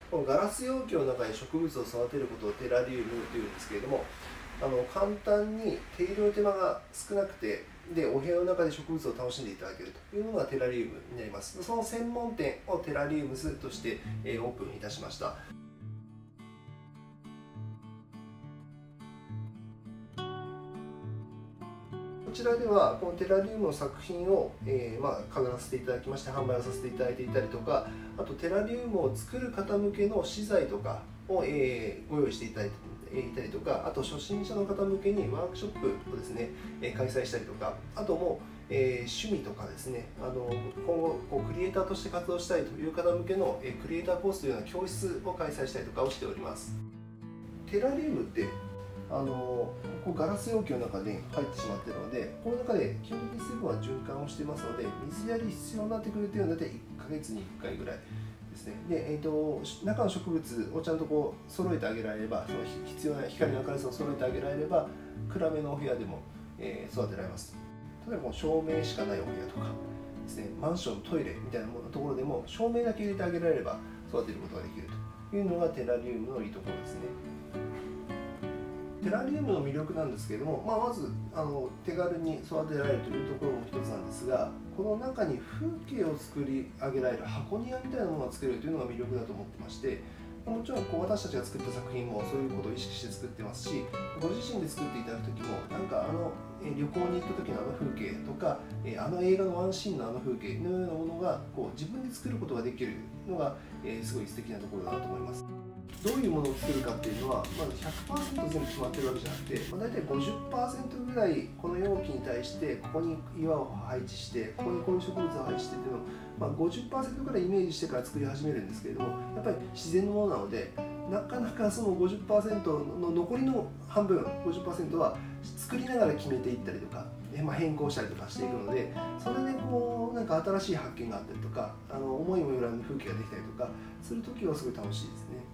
このガラス容器の中に植物を育てることをテラリウムというんですけれども、簡単に手入れの手間が少なくて、でお部屋の中で植物を楽しんでいただけるというのがテラリウムになります。その専門店をテラリウムスとして、オープンいたしました。こちらではこのテラリウムの作品を、飾らせていただきまして販売をさせていただいていたりとか、あとテラリウムを作る方向けの資材とかを、ご用意していただいたりとか、あと初心者の方向けにワークショップをですね、開催したりとか、あともう、趣味とかですね、今後クリエイターとして活動したいという方向けの、クリエイターコースというような教室を開催したりとかをしております。テラリウムってこうガラス容器の中に入ってしまっているので、この中で基本的に水分は循環をしていますので、水やり必要になってくるというのは大体1ヶ月に1回ぐらいですね。で、中の植物をちゃんとこう揃えてあげられれば、その必要な光の明るさを揃えてあげられれば、暗めのお部屋でも、育てられます。例えばこう照明しかないお部屋とかですね、マンショントイレみたいなところでも照明だけ入れてあげられれば育てることができるというのがテラリウムのいいところですね。テラリウムの魅力なんですけれども、まず手軽に育てられるというところも一つなんですが、この中に風景を作り上げられる箱庭みたいなものが作れるというのが魅力だと思ってまして、もちろん私たちが作った作品もそういうことを意識して作ってますし、ご自身で作っていただく時もなんか旅行に行った時の風景とか映画のワンシーンの風景のようなものが自分で作ることができるのがすごい素敵なところだなと思います。どういうものを作るかっていうのは、まず 100% 全部決まってるわけじゃなくて、大体 50% ぐらいこの容器に対してここに岩を配置して、ここにこういう植物を配置してっていうのを、50% ぐらいイメージしてから作り始めるんですけれども、やっぱり自然のものなので、なかなかその 50% の残りの半分 50% は作りながら決めていったりとか、変更したりとかしていくので、それでなんか新しい発見があったりとか、思いもよらぬ風景ができたりとかするときはすごい楽しいですね。